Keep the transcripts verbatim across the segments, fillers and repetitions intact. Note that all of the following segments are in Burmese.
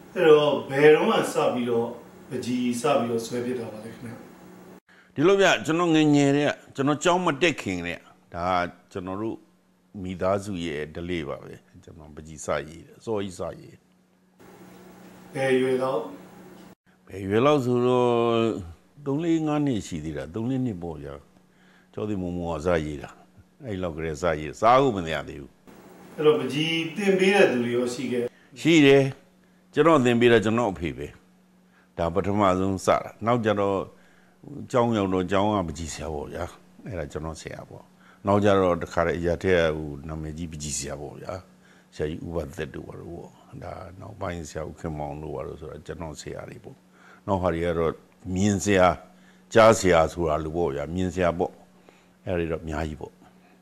Hello, Beron Sabio, the G Sabio Swabita. Dilobia, Jono Nere, Jono Choma decking there. That Jonoru Midazu ye, the labor, Jono Bajisai, so is I. Pay you out. Pay you out, don't lean on it, she did, don't lean it, boy. Jody Momo Zaira. I love Gresai, Sao when they are you. Hello, G, didn't be a do you see. She there. Jono then be a Jono Pepe. Dabatamazon Sara. Now Jano John Yono John Abijisia, ya. Era Jono Seabo. Now Jaro the Carajate would Nameji Bijisia, ya. Say what they do or war. Now buying Sao came on the waters or Jono Searibo. No Harriero means ya. Jasias who are the warrior means ya bo. Area of Miaibo.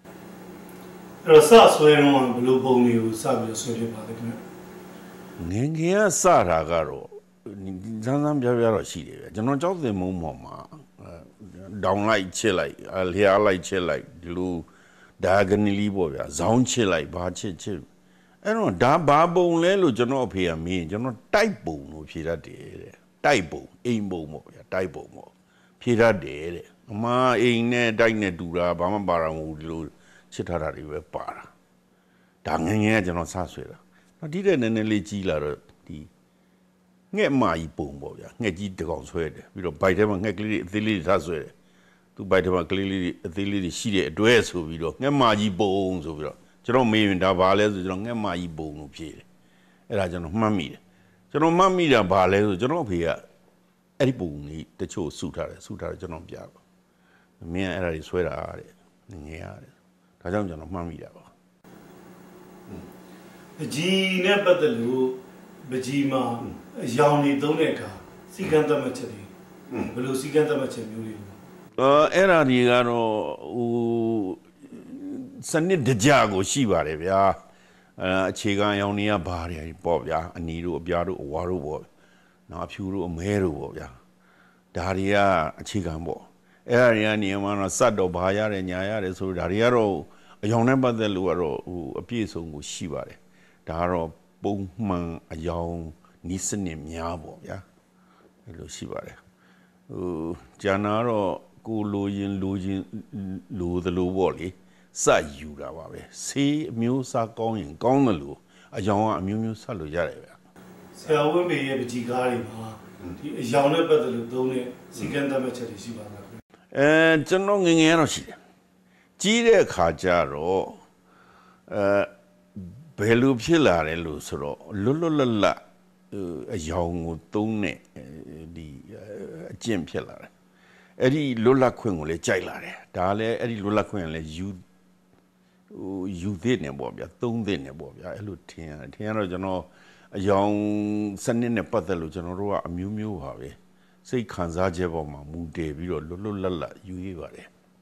Rosas were on Blue Bone, Sabio Swabita. Ningia Sara Garo. Zanam Javaro City. General Job the Mumma. Down like Chile, I'll hear like Chile, Glue, Diagonally Boya, Zone Chile, Bachi Chil. I don't know, Da Babo Lelo Janopia me, General Typo, no Pira de Typo, Aimbo Moya, Typo Mo. Pira de Ma Aine Dine Dura, Bama Baram, Chitara River Para. Danging General Saswera. I didn't any chiller. Get my boom, boy. Get you the console. We don't bite them and get the lily as well. To bite them and clearly the lily she address who we don't get my bones over. Jerome may in the valley, you don't get my bone of here. And I don't know, mammy. General mammy, the valley, General here. Any boom, the show suit her, suit her, General Piago. The mere era is where I are. Yeah, I don't know, mammy. The G never the Lu, Bajima, Yawni Doneka, Siganta Machadi, Blue Siganta Machadi. Uh, era Rigano Sunday de Jago, Shiva, Revia, Chiga Yonia Baria, Bobia, Aniru, Biaru, Waru, now Puru, Meru, Daria, Chigambo, Area Niamana Sado, Baya, and Yaya, so Dariaro, a young number the Luaro who appears on Shiva. Daro Bowman a young Nissan Yabo, ya. Hello, Shibare. Janaro, go losing, losing, lose the low wally. Say you, Rawabe. See, Musa going, gone the loo. A young Amu Salu Yareva. Say, I won't be able to Gari, a young number the Ludone, Siganta Machadi Shiva. And Janong in Eroshi. Gire Kajaro, uh, Belu Pilla e Lucero, Lulula, a young Tone, the Jim Pillar. Eddie Lula Quingle, Jailare, Dale, Eddie Lula Quinle, you you didn't bob, ya don't didn't bob, ya Lutina, Tiano Jano, a young Sunday Pathalu General, a Mew Mew Harvey. Say Kanzajeva, Mude, Lulula, you give it.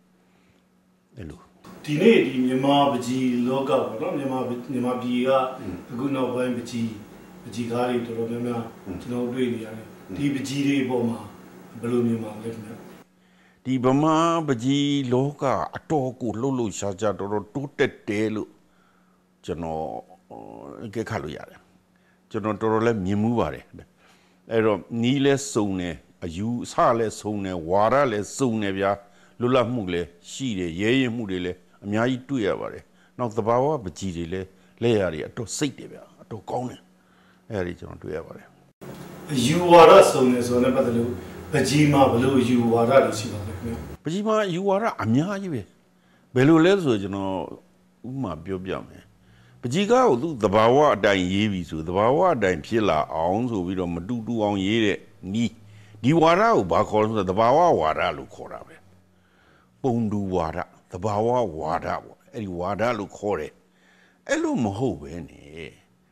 Hello. Dinay Yama Baji Loga, Yama Bia, a good no by Baji, Baji Gari to Romana, to no really. The Baji Boma, Balloon Yama, the Bama Baji Loga, a talk with Lulu Shaja or Tutte Telu, Jano Gekaluya, Jano Torole Mimuvare. Ero Nile Sone, a you Sale Sone, Warale Sonevia, Lula Mugle, Shide, Ye Mudele. Miai two years. Now the Bawa, but Gile, Laria, to Sativa, to Kone. Erichon to ever. You are a son as one about the Lu, Bajima, Blue, you are a Shiva. Bajima, you are a Miai. Belu Lezo, you know, Uma Biobiame. Bajiga, the Bawa dying Yevi to the Bawa dying Pilla, also we don't do on ye, ni. Diwara, Bakon, the Bawa, Wara, Lukorabe. Bondu Wara. The Bawa Wada, any Wada look horrid. Elo Moho, any.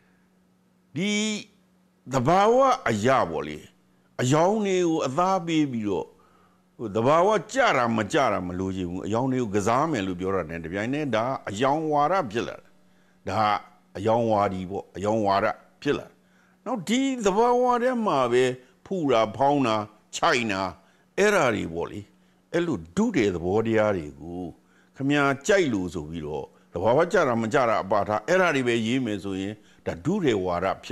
The the Bawa a Yaboli, a Yawni, a Zabi, the Bawa Jara Majara Maluji, Yawni Gazam and Lubura and the Vianeda, a young Wada pillar. Da a young Wadi, a young Wada pillar. Now, D the Bawa Mabe, Pura, Pauna, China, Erari Wally, Elu Dude the Bodiari go. Come here, Chilus of Viro, the Wawajara Majara Bata, Eraribe Yimezu, the Dure Wara pillar.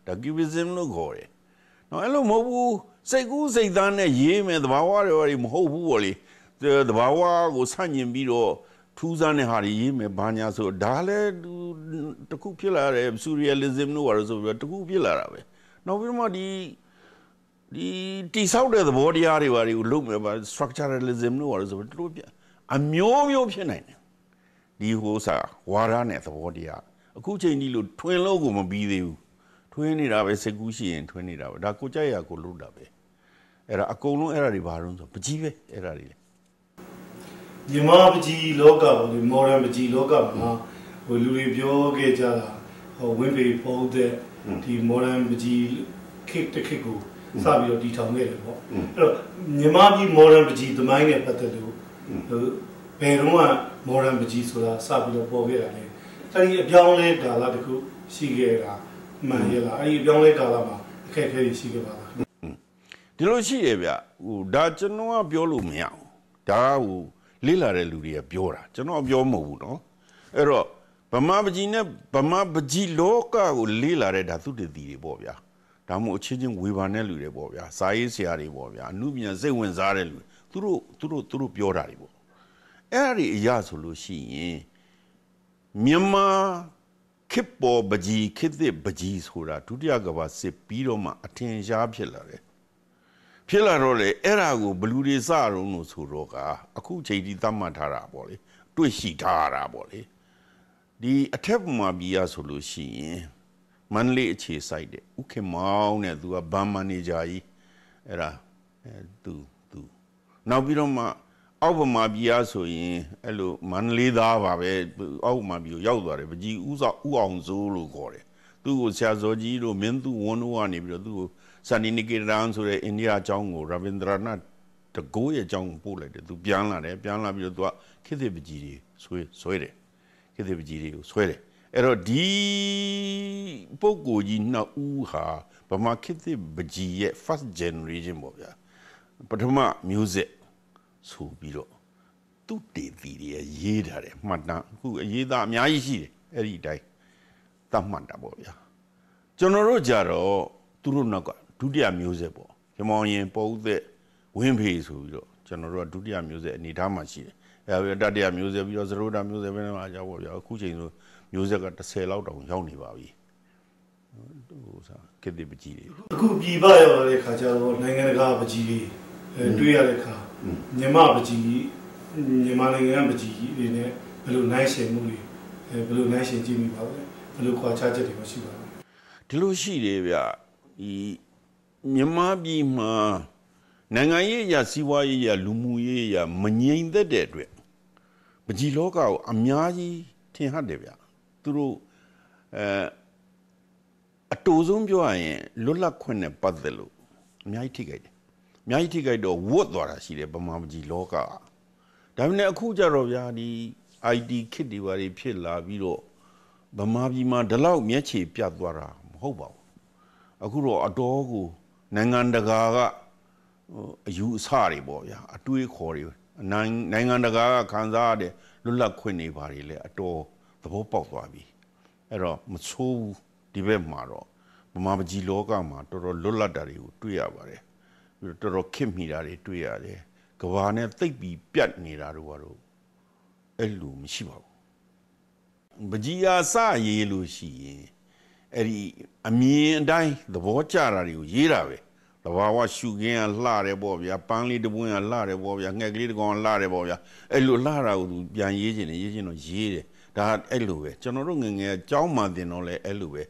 ဒါ cubism လို့ခေါ်တယ်နော်အဲ့လိုမဟုတ်ဘူးစိတ်ကူးစိတ်သားနဲ့ရေးမယ်သဘာဝတွေမဟုတ်ဘူးပေါ့လေသဘာဝကိုဆန့်ကျင်ပြီးတော့ထူးဆန်းတဲ့ဟာတွေရေးမယ်ဘာညာဆိုဒါလည်းတခုဖြစ်လာတယ် surrealism လို့ပြောဆိုပြီးတခုဖြစ်လာတာပဲနောက်ပြီးမှဒီဒီတိဆောက်တဲ့သဘောတရားတွေဘာတွေကိုလုပ်မယ်ပါ structuralism လို့ပြောဆိုပြီးတို့ပြအမျိုးမျိုးဖြစ်နိုင်တယ်ဒီဟိုစာဝါဒနဲ့သဘောတရားအခုချိန်ကြီးလို့ထွင်လို့ကိုမပြီးသေးဘူးထွင်နေတာပဲစိတ်ကူးရှိရင်ထွင်နေတာပဲဒါကိုကြိုက်ရကိုလုပ်တာပဲအဲ့ဒါအကုန်လုံးအဲ့ဒါတွေဘာလို့ဆိုပကြီးပဲအဲ့ဒါတွေမြန်မာပကြီးလောကပေါ့ဒီ modern ပကြီးလောကမှာဟိုလူတွေပြောခဲ့ကြတာဟိုဝင်းပေပုံတဲ့ဒီ modern ပကြီးခေတ်တစ်ခေတ်ကိုစပြီးတော့တည်ထောင်ခဲ့တယ်ပေါ့အဲ့တော့မြန်မာပြည် modern ပကြီးသမိုင်းနဲ့ပတ်သက်လို့ဟိုဘယ်တော့မှ modern ပကြီးဆိုတာစပြီးတော့ပေါ်ခဲ့တာလေအဲ့ဒီအပြောင်းလဲကာလတခုရှိခဲ့တာမှန်ရလားအဲ့ဒီအပြောင်းလဲကာလမှာအခက်အခဲတွေရှိခဲ့ပါလားဒီလိုရှိရဗျဟိုဒါကျွန်တော်ကပြောလို့မရအောင်ဒါဟိုလေးလာတဲ့လူတွေကပြောတာကျွန်တော်ပြောမဟုတ်ဘူးနော်အဲ့တော့ဗမာပကြီးနဲ့ဗမာပကြီးလောကကိုလေးလာတဲ့ဒါသူတည်တည်တွေပေါ့ဗျာဒါမှမဟုတ်အချင်းချင်းဝေဖန်တဲ့လူတွေပေါ့ဗျာစာရေးဆရာတွေပေါ့ဗျာအမှုပြန်စိတ်ဝင်စားတဲ့လူသူတို့သူတို့သူတို့ပြောတာတွေပေါ့အဲ့ဒီအရာဆိုလို့ရှိရင်မြန်မာခေတ်ပေါ်ပကြီးခေတ်သစ်ပကြီးဆိုတာဒုတိယကမ္ဘာစစ်ပြီးတော့မှအထင်ရှားဖြစ်လာတယ်ဖြစ်လာတော့လေအဲ့ဒါကိုဘလူတွေစရုံလို့ဆိုတော့ကအခုချိန်ထိသတ်မှတ်ထားတာပေါ့လေတွေ့ရှိထားတာပေါ့လေဒီအထက်မှာပြည်ရဆိုလို့ရှိရင်မန္တလေးအခြေစိုက်တဲ့ဥက္ကမောင်းနဲ့သူကဘန်မန်နေဂျာကြီးအဲ့ဒါအဲသူသူနောက်ပြီးတော့မှအောက်ဗမာပြည်ရဆိုရင်အဲ့လိုမန္တလေးသားပါပဲအောက်ဗမာပြည်ကိုရောက်သွားတယ်ပကြီးဥဆောင်ဥအောင်စိုးလို့ခေါ်တယ်သူ့ကိုဆရာဇော်ကြီးတို့မင်းသူဝန်းတို့ကနေပြီးတော့သူ့ကိုစန္ဒီနီကေတန်ဆိုတဲ့အိန္ဒိယအကြောင်းကိုရဗင်ဒရာနတ်တကိုးရဲ့အကြောင်းကိုပို့လိုက်တယ်သူပြန်လာတယ်ပြန်လာပြီးတော့သူကခေတ်သစ်ပကြီးတွေဆွဲဆွဲတယ်ခေတ်သစ်ပကြီးတွေကိုဆွဲတယ်အဲ့တော့ဒီပုဂ္ဂိုလ်ကြီးနှစ်ဦးဟာဗမာခေတ်သစ်ပကြီးရဲ့ first generation ပေါ့ဗျာပထမ music ဆိုပြီးတော့သူတည်တည်တွေရေးထားတယ်မှတ်တမ်းအခုအရေးသားအများကြီးရှိတယ်အဲ့ဒီအတိုင်းသတ်မှတ်တာပေါ့ဗျာကျွန်တော်တို့ကြတော့သူတို့နောက်ကဒုတိယမျိုးဆက်ပေါ့ရမောင်ရင်ပုံသက်ဝင်းဖေဆိုပြီးတော့ကျွန်တော်တို့ကဒုတိယမျိုးဆက်အနေထားမှာရှိတယ်အဲဒါတတိယမျိုးဆက်ပြီးတော့သရိုးတာမျိုးဆက်ပဲမှာကြောက်ပေါ့ဗျာအခုချိန်ဆိုမျိုးဆက်ကတစ်ဆယ်လောက်တောင်ရောက်နေပါပြီဟိုစားခေတ္တပကြီးတွေအခုပြည်ပရောက်လာတဲ့ခါကျတော့နိုင်ငံတကာပကြီးတွေတွေ့ရတဲ့ခါမြန်မာပကြီးမြန်မာနိုင်ငံပကြီးတွေနဲ့ဘယ်လိုနိုင်ရှင်မှုတွေဘယ်လိုနိုင်ရှင်ကြည့်မိပါလဲဘယ်လိုခွာခြားချက်တွေရှိပါလဲဒီလိုရှိတယ်ဗျဒီမြန်မာပြည်မှာနိုင်ငံရေးရစီးပွားရေးရလူမှုရေးရမငြိမ်သက်တဲ့အတွက်ပကြီးလောကကိုအများကြီးထင်ဟပ်တယ်ဗျသူတို့အဲအတူဆုံးပြောရရင်လွတ်လပ်ခွင့်နဲ့ပတ်သက်လို့အများကြီးထိခိုက်တယ်အများကြီးထိခိုက်တော့ဝတ်သွားတာရှိတယ်ဗမာပကြီးလောကဒါပေမဲ့အခုကြတော့ဗျာဒီ I T ခစ်တွေဘာတွေဖြစ်လာပြီးတော့ဗမာပြည်မှာဒီလောက်မျက်ခြေပြတ်သွားတာမဟုတ်ပါဘူးအခုတော့အတော်ကိုနိုင်ငံတကာကအယူအဆတွေပေါ့ဗျာအတွေးခေါ်တွေနိုင်ငံတကာကခံစားရတဲ့လွတ်လပ်ခွင့်တွေဘာတွေလဲအတော်သဘောပေါက်သွားပြီအဲ့တော့မဆိုးဘူးဒီဘက်မှာတော့ဗမာပကြီးလောကမှာတော်တော်လွတ်လပ်တာတွေကိုတွေ့ရပါတယ်ပြီးတော့တော်တော်ခစ်မိတာတွေတွေ့ရတယ်ကဘာနဲ့သိပ်ပြီးပြတ်နေတာတို့ကတော့အဲ့လိုမရှိပါဘူးပကြီးအားစရေးလို့ရှိရင်အဲ့ဒီအမြင်အတိုင်းသဘောကျတာတွေကိုရေးတာပဲတဘာဝရှုခင်းကလှတယ်ပေါ့ဗျာပန်းလေးတပွင့်ကလှတယ်ပေါ့ဗျာငှက်ကလေးတကောင်လှတယ်ပေါ့ဗျာအဲ့လိုလှတာကိုသူပြန်ရေးခြင်းနဲ့ရေးခြင်းတော့ရေးတယ်ဒါအဲ့လိုပဲကျွန်တော်တို့ငငယ်အကြောင်းမှတင်တော့လဲအဲ့လိုပဲ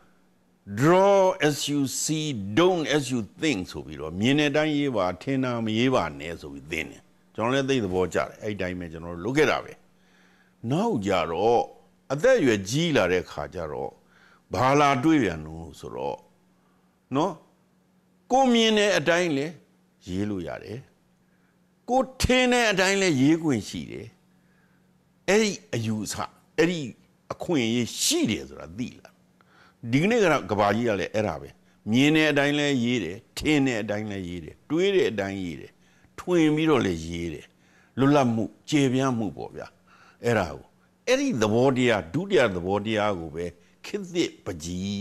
draw as you see don't as you think ဆိုပြီးတော့မြင်တဲ့အတိုင်းရေးပါထင်တာမရေးပါနဲ့ဆိုပြီးသင်တယ်ကျွန်တော်လည်းသိသဘောကျတယ်အဲ့တိုင်းပဲကျွန်တော်တို့လုပ်ခဲ့တာပဲနောက်ကြတော့အသက်အရွယ်ကြီးလာတဲ့ခါကျတော့ဘာလာတွေးပြန်လို့ဆိုတော့နော်ကိုမြင်တဲ့အတိုင်းလဲရေးလို့ရတယ်ကိုထင်တဲ့အတိုင်းလဲရေးခွင့်ရှိတယ်အဲ့ဒီအယူအဆအဲ့ဒီအခွင့်အရေးရှိတယ်ဆိုတာသိလားဒီကနေ့ကကဘာကြီးကလည်းအဲ့ဒါပဲမြင်တဲ့အတိုင်းလဲရေးတယ်ထင်တဲ့အတိုင်းလဲရေးတယ်တွေးတဲ့အတိုင်းရေးတယ်ထွင်ပြီးတော့လဲရေးတယ်လွတ်လပ်မှုကျေပြန့်မှုပေါ့ဗျာအဲ့ဒါကိုအဲ့ဒီသဘောတရားဒုတိယသဘောတရားကိုပဲခေတ်သစ်ပကြီး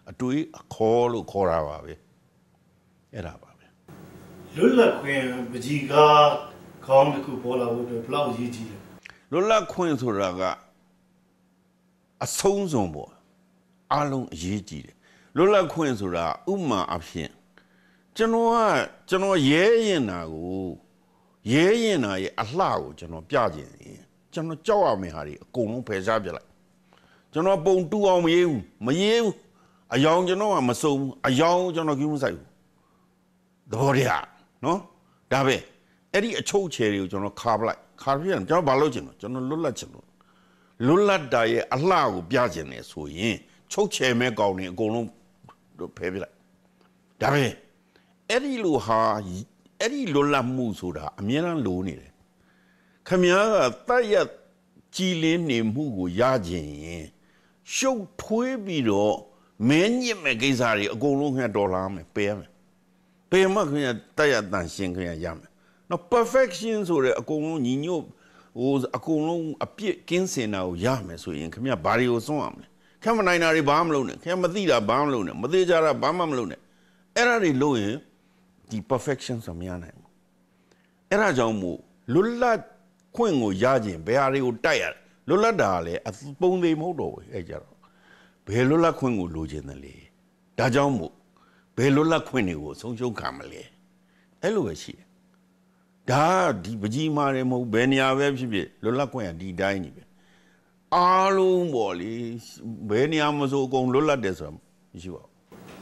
အတွေးအခေါ်လို့ခေါ်တာပါပဲအဲ့ဒါပါပဲလွတ်လပ်ခွင့်ပကြီးကားခေါင်းတစ်ခုပေါ်လာဖို့အတွက်ဘယ်လောက်ရည်ကြီးလဲလွတ်လပ်ခွင့်ဆိုတာကအဆုံးစွန်ပေါ့အားလုံးအရေးကြီးတယ်လွတ်လပ်ခွင့်ဆိုတာဥပမာအဖြစ်ကျွန်တော်ကကျွန်တော်ရဲရင်တာကိုရဲရင်တာရဲ့အလှကိုကျွန်တော်ပြခြင်းကျွန်တော်ကြောက်ရမယ့်ဟာတွေအကုန်လုံးဖယ်ရှားပြလိုက်ကျွန်တော်ပုံတူအောင်မရေးဘူးမရေးဘူးအယောင်ကျွန်တော်ကမစုံဘူးအယောင်ကျွန်တော်ကြည့်မဆိုင်ဘူးသဘောတရားနော်ဒါပဲအဲ့ဒီအချုပ်ချယ်တွေကိုကျွန်တော်ခါပလိုက်ခါပြရင်ကျွန်တော်ဘာလုပ်ချင်လဲကျွန်တော်လွတ်လပ်ချင်လို့လွတ်လပ်တာရဲ့အလှကိုပြချင်တယ်ဆိုရင်ချုပ်ချယ်မဲ့ကောင်းနေအကုန်လုံးဖယ်ပြလိုက်ဒါပဲအဲ့ဒီလိုဟာအဲ့ဒီလွတ်လပ်မှုဆိုတာအများအားလိုနေတယ်ခမည်းကတတ်ရကြည်လင်းနေမှုကိုရခြင်းရင်ရှုပ်ထွေးပြီးတော့မင်းညစ်မဲ့ကိစ္စတွေအကုန်လုံးခင်ဒေါ်လာမယ်ပေးရမယ်ပေးမှခင်တတ်ရတန်ရှင်းခင်ရမယ်နော် perfection ဆိုတဲ့အကုန်လုံးညီညွတ်ဟိုအကုန်လုံးအပြစ်ကင်းစင်တာကိုရမယ်ဆိုရင်ခင်ဗျဘာတွေကိုစွန့်ရမလဲခင်မနိုင်တာတွေဘာမှမလုပ်နဲ့ခင်မသိတာဘာမှမလုပ်နဲ့မသိကြတာဘာမှမလုပ်နဲ့အဲ့ဒါတွေလုပ်ရင်ဒီ perfection ဆိုမရနိုင်ဘူးအဲ့ဒါကြောင့်မို့လွတ်လပ်ခွင့်ကိုရခြင်းဘယ်ဟာတွေကိုတိုက်ရတယ်လွတ်လပ်တာကလည်းပုံသေးမဟုတ်တော့ဘူးအဲ့ကြတော့ဘယ်လွတ်လပ်ခွင့်ကိုလိုချင်တယ်လေဒါကြောင့်မို့ဘယ်လွတ်လပ်ခွင့်တွေကိုဆုံးရှုံးခံမလဲအဲ့လိုပဲရှိတယ်ဒါဒီပကြီးမာတယ်မဟုတ်ဘယ်နေရာပဲဖြစ်ဖြစ်လွတ်လပ်ခွင့်ကဒီတိုင်းကြီးပဲအားလုံးပေါ့လေဘယ်နေရာမဆိုအကုန်လွတ်လပ်တယ်ဆိုတာမရှိပါဘူး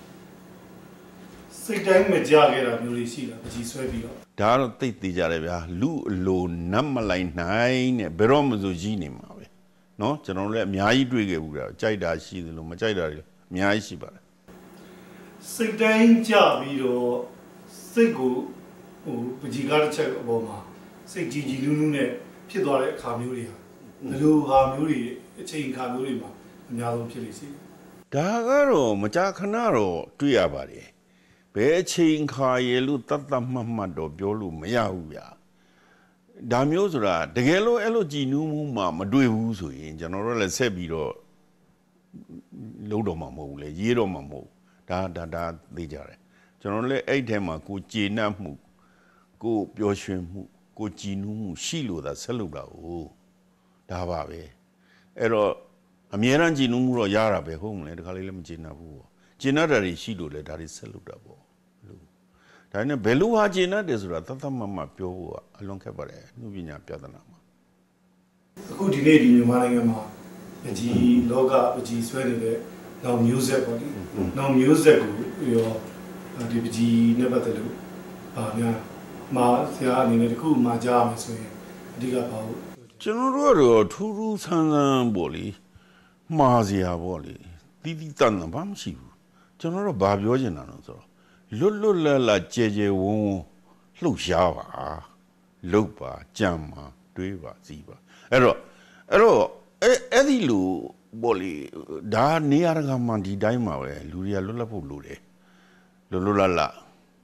စိတ်တိုင်းမကြခဲ့တာမျိုးလေးရှိတာပကြီးဆွဲပြီးတော့ဒါကတော့သိသိကြတယ်ဗျာလူအလိုနတ်မလိုက်နိုင်နဲ့ဘယ်တော့မှဆိုကြီးနေမှာပဲเนาะကျွန်တော်တို့လည်းအများကြီးတွေ့ခဲ့ဘူးတာကြိုက်တာရှိသလိုမကြိုက်တာတွေအများကြီးရှိပါတယ်စိတ်တိုင်းကြပြီးတော့စိတ်ကိုဟိုပကြီးကားတစ်ချက်အပေါ်မှာစိတ်ကြည်ကြည်နူးနူးနဲ့ဖြစ်သွားတဲ့အခါမျိုးတွေဟာဘယ်လိုဟာမျိုးတွေအချိန်အခါမျိုးတွေမှာအများဆုံးဖြစ်လိမ့်စီဒါကတော့မကြာခဏတော့တွေ့ရပါတယ်ဘယ်အချိန်ခါရလို့တတ်တတ်မှတ်မှတ်တော့ပြောလို့မရဘူးဗျာဒါမျိုးဆိုတာတကယ်လို့အဲ့လိုကြည်နူးမှုမှမတွေ့ဘူးဆိုရင်ကျွန်တော်တို့လည်းဆက်ပြီးတော့လုံးတော့မှာမဟုတ်ဘူးလေရေးတော့မှာမဟုတ်ဒါဒါဒါသိကြတယ်ကျွန်တော်လည်းအဲ့ထဲမှာကိုကျေနပ်မှုကိုပျော်ရွှင်မှုကိုကြည်နူးမှုရှိလို့သာဆက်လုပ်တာ哦ဒါပါပဲအဲ့တော့အမြဲတမ်းကြည်နူးမှုတော့ရတာပဲဟုတ်မလဲတခါလေးလည်းမကျေနပ်ဘူးပေါ့ကျေနပ်တာတွေရှိလို့လေဒါတွေဆက်လုပ်တာပေါ့လို့ဒါနဲ့ဘယ်လိုဟာကျေနပ်တယ်ဆိုတာသတ်သတ်မှတ်မှတ်ပြောဖို့ကအလွန်ခက်ပါတယ်နှုပညာပြဿနာမှာအခုဒီနေ့ဒီမြန်မာနိုင်ငံမှာပကြီးလောကပကြီးဆွဲနေတဲ့နောက်မျိုးဆက်ပေါ့ဒီနောက်မျိုးဆက်ကိုရောဒီပကြီးနဲ့ပတ်သက်လို့ဗာများမှာဆရာအနေနဲ့တခုမှကြားရမယ်ဆိုရင်အဓိကပါဘူးကျွန်တော်တို့ကတော့ထူးထူးဆန်းဆန်းပေါ့လေမှားစရာပေါ့လေတီးတီးတန်တန်ဘာမှမရှိဘူးကျွန်တော်တို့ဘာပြောချင်တာလဲဆိုတော့လွတ်လွတ်လပ်လပ်ကြဲကြဲဝုန်းဝုန်းလှုပ်ရှားပါလှုပ်ပါကြံပါတွေးပါစီးပါအဲ့တော့အဲ့တော့အဲ့အဲ့ဒီလိုပေါ့လေဒါနေရာကမှဒီတိုင်းမှာပဲလူတွေကလွတ်လပ်ဖို့လိုတယ်လွတ်လွတ်လပ်လပ်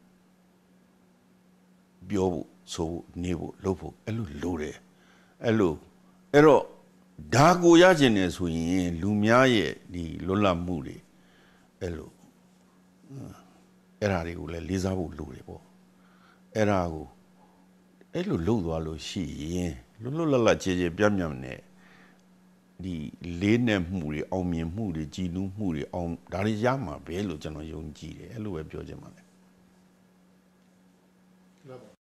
ပြောဖို့ဆိုနေဖို့လုပ်ဖို့အဲ့လိုလိုတယ်အဲ့လိုအဲ့တော့ဒါကိုရကျင်နေဆိုရင်လူများရဲ့ဒီလွတ်လပ်မှုတွေအဲ့လိုအဲ့ဓာတွေကိုလည်းလေးစားဖို့လိုတယ်ပေါ့အဲ့ဓာကိုအဲ့လိုလှုပ်သွားလို့ရှိရင်လွတ်လွတ်လပ်လပ်ခြေခြေပြတ်ပြတ်နဲ့ဒီလေးနဲ့မှုတွေအောင်မြင်မှုတွေကြည်နူးမှုတွေအောင်ဒါတွေရမှာပဲလို့ကျွန်တော်ယုံကြည်တယ်အဲ့လိုပဲပြောချင်ပါတယ်